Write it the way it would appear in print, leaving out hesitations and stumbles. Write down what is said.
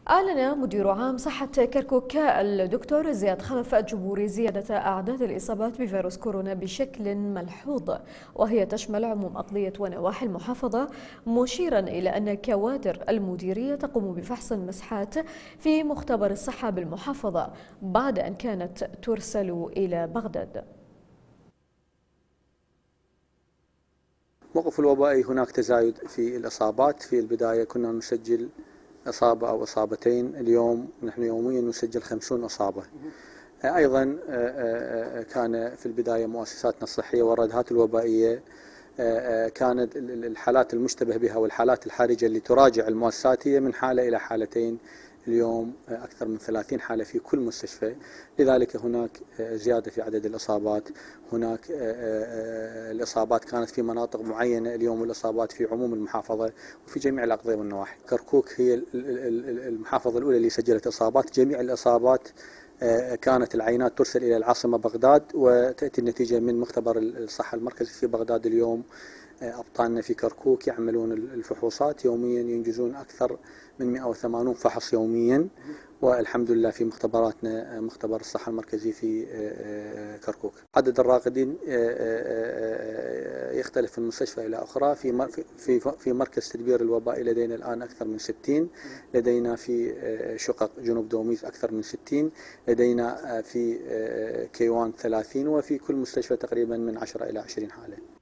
أعلن مدير عام صحة كركوك الدكتور زياد خلف جبور زيادة أعداد الإصابات بفيروس كورونا بشكل ملحوظ، وهي تشمل عموم أقضية ونواحي المحافظة، مشيرا إلى أن كوادر المديرية تقوم بفحص المسحات في مختبر الصحة بالمحافظة بعد أن كانت ترسل إلى بغداد. موقف الوبائي هناك تزايد في الإصابات. في البداية كنا نسجل إصابة أو إصابتين، اليوم نحن يوميا نسجل 50 إصابة. أيضا كان في البداية مؤسساتنا الصحية والردهات الوبائية كانت الحالات المشتبه بها والحالات الحرجة اللي تراجع المؤسسات هي من حالة إلى حالتين، اليوم أكثر من 30 حالة في كل مستشفى. لذلك هناك زيادة في عدد الإصابات. هناك الإصابات كانت في مناطق معينة، اليوم الإصابات في عموم المحافظة وفي جميع الأقضية والنواحي. كركوك هي المحافظة الأولى اللي سجلت إصابات. جميع الإصابات كانت العينات ترسل إلى العاصمة بغداد وتأتي النتيجة من مختبر الصحة المركزي في بغداد. اليوم أبطالنا في كركوك يعملون الفحوصات يوميا، ينجزون أكثر من 180 فحص يوميا، والحمد لله في مختبراتنا مختبر الصحة المركزي في كركوك. عدد الراقدين يختلف من مستشفى إلى أخرى. في مركز تدبير الوباء لدينا الآن أكثر من 60، لدينا في شقق جنوب دوميس أكثر من 60، لدينا في كيوان 30، وفي كل مستشفى تقريبا من 10 إلى 20 حالة.